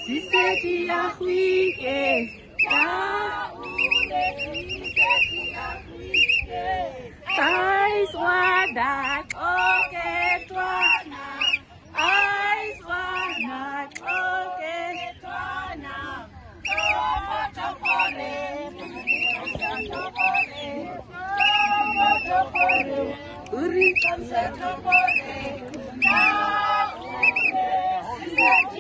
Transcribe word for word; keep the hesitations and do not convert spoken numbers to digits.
Siseti ya huike, ta ule siseti ya huike. Ais wana koke twana, ais wana koke twana. Tomo tokore, tokore, tomo tokore, uri kamsa tokore. Ta ule siseti